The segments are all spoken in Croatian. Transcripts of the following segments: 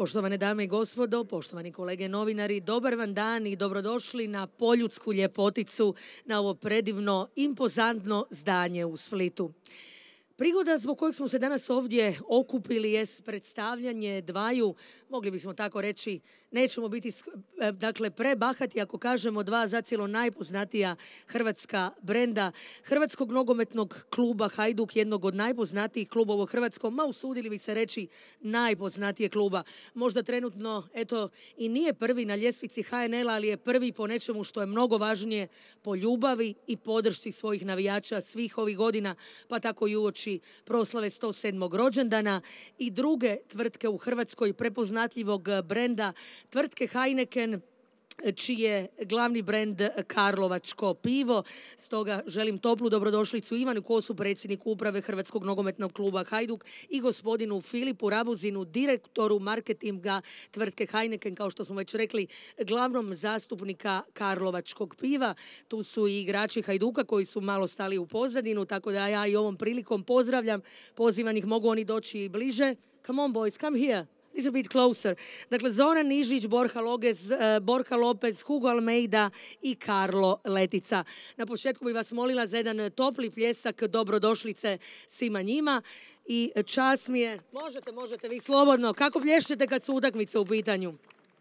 Poštovane dame i gospodo, poštovani kolege novinari, dobar vam dan i dobrodošli na poljudsku ljepoticu, na ovo predivno, impozantno zdanje u Splitu. Prigoda zbog kojeg smo se danas ovdje okupili jest predstavljanje dvaju, mogli bismo tako reći, nećemo biti prebahati ako kažemo dva zacijelo najpoznatija hrvatska brenda Hrvatskog nogometnog kluba Hajduk, jednog od najpoznatijih klubova u Hrvatskom, ma usudili bi se reći najpoznatije kluba. Možda trenutno, eto, i nije prvi na ljestvici HNL-a, ali je prvi po nečemu što je mnogo važnije, po ljubavi i podršci svojih navijača svih ovih godina, pa tako i uoči proslave 107. rođendana i druge tvrtke u Hrvatskoj prepoznatljivog brenda, tvrtke Heineken, čiji je glavni brend karlovačko pivo. Stoga želim toplu dobrodošlicu Ivanu Kosu, predsjedniku uprave Hrvatskog nogometnog kluba Hajduk, i gospodinu Filipu Rabuzinu, direktoru marketinga tvrtke Heineken, kao što smo već rekli, glavnom zastupnika karlovačkog piva. Tu su i igrači Hajduka koji su malo stali u pozadinu, tako da ja i ovom prilikom pozdravljam pozivanih, mogu oni doći i bliže. Come on boys, come here. A little bit closer. Dakle, Zoran Nižić, Borja Lopez, Hugo Almeida i Karlo Letica. Na početku bih vas molila za jedan topli pljesak dobrodošlice svima njima i čast mi je, možete vi slobodno, kako plješćete kad su utakmice u pitanju?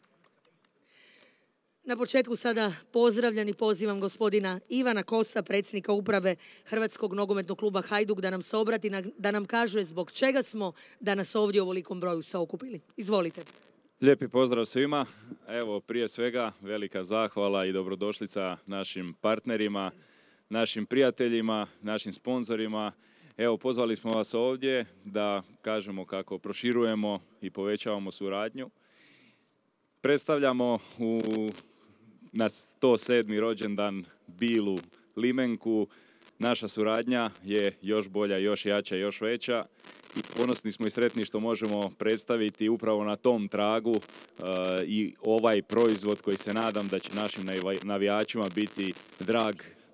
Na početku sada pozdravljam i pozivam gospodina Ivana Kosa, predsjednika uprave Hrvatskog nogometnog kluba Hajduk, da nam se obrati, da nam kaže zbog čega smo danas ovdje u ovolikom broju se okupili. Izvolite. Lijepi pozdrav svima. Evo, prije svega velika zahvala i dobrodošlica našim partnerima, našim prijateljima, našim sponzorima. Evo, pozvali smo vas ovdje da kažemo kako proširujemo i povećavamo suradnju. Predstavljamo na 107. rođendan Bilu limenku. Naša suradnja je još bolja, još jača, još veća i ponosni smo i sretni što možemo predstaviti upravo na tom tragu i ovaj proizvod koji se nadam da će našim navijačima biti drag.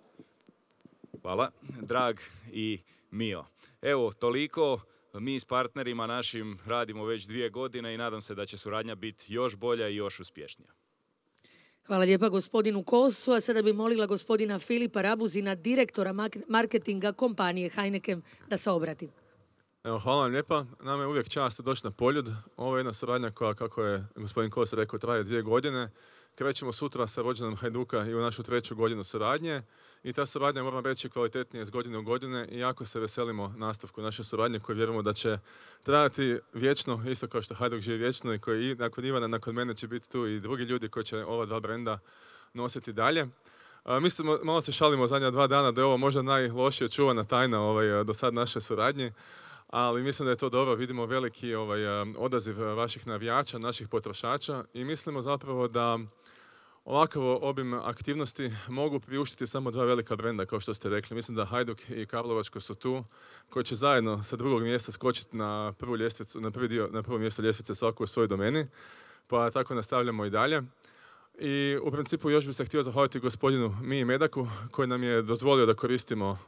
Hvala, drag i mio. Evo, toliko. Mi s partnerima našim radimo već 2 godine i nadam se da će suradnja biti još bolja i još uspješnija. Hvala lijepa gospodinu Kosu, a sada bih molila gospodina Filipa Rabuzina, direktora marketinga kompanije Heineken, da se obrati. Evo, hvala vam lijepa. Nama je uvijek čast doći na Poljud. Ovo je jedna suradnja koja, kako je gospodin Kos rekao, traje 2 godine. Krećemo sutra sa rođendanom Hajduka i u našu 3. godinu suradnje. I ta suradnja, moram reći, kvalitetnije iz godine u godine i jako se veselimo nastavku naše suradnje koje vjerujemo da će trajati vječno, isto kao što Hajduk živi vječno i koji nakon Ivana, nakon mene će biti tu i drugi ljudi koji će ova 2 brenda nositi dalje. Mislimo, malo se šalimo zadnja 2 dana da je ovo možda najlošije čuvana tajna do sad naše suradnje, ali mislim da je to dobro. Vidimo veliki odaziv vaših navijača, naših potrošača i mislimo zapravo da ovakav obim aktivnosti mogu priuštiti samo 2 velika brenda, kao što ste rekli. Mislim da Hajduk i Karlovačko su tu, koji će zajedno sa 2. mjesta skočiti na prvo mjesto ljestvice svako u svojoj domeni, pa tako nastavljamo i dalje. I u principu još bih se htio zahvaliti gospodinu Miji Medaku, koji nam je dozvolio da koristimo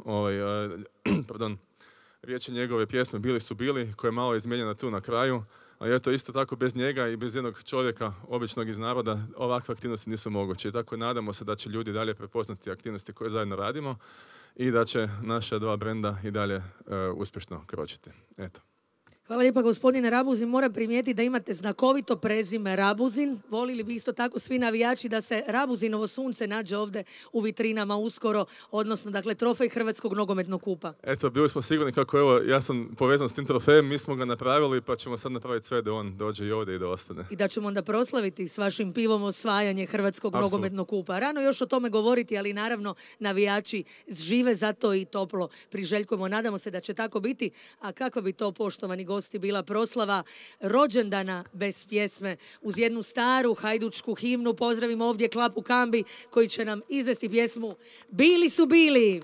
riječi njegove pjesme Bili su bili, koja je malo izmijenjena tu na kraju. Ali eto, isto tako bez njega i bez jednog čovjeka, običnog iz naroda, ovakve aktivnosti nisu moguće. I tako nadamo se da će ljudi dalje prepoznati aktivnosti koje zajedno radimo i da će naša 2 brenda i dalje uspješno kročiti. Eto. Hvala lijepa gospodine Rabuzin. Moram primijetiti da imate znakovito prezime Rabuzin. Volili bi isto tako svi navijači da se Rabuzinovo sunce nađe ovdje u vitrinama uskoro, odnosno dakle trofej Hrvatskog nogometnog kupa. Eto, bili smo sigurni kako evo, ja sam povezan s tim trofejem, mi smo ga napravili pa ćemo sad napraviti sve da on dođe i ovdje i da ostane. I da ćemo onda proslaviti s vašim pivom osvajanje Hrvatskog nogometnog kupa. Rano još o tome govoriti, ali naravno navijači žive za to i toplo priželjkujemo. Nadamo se da će tako biti, a kako bi to, poštovani gosti, bila proslava rođendana bez pjesme uz jednu staru hajdučku himnu. Pozdravimo ovdje Klapu Kambi koji će nam izvesti pjesmu Bili su bili.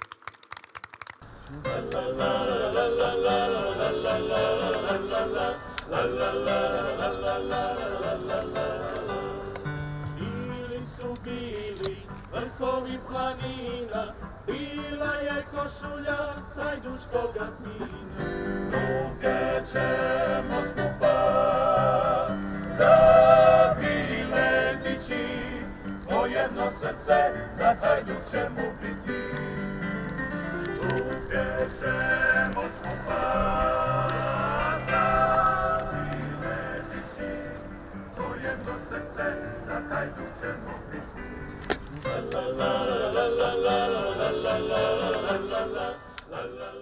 Bili su bili vrhovi planina, bila je košulja hajdučkoga sina. Ruke ćemo skupa za Hajduk ćemo biti. Ruke ćemo skupa zavine dići, to jedno srce za Hajduk ćemo biti. La la la la la la la la la la la la la la la.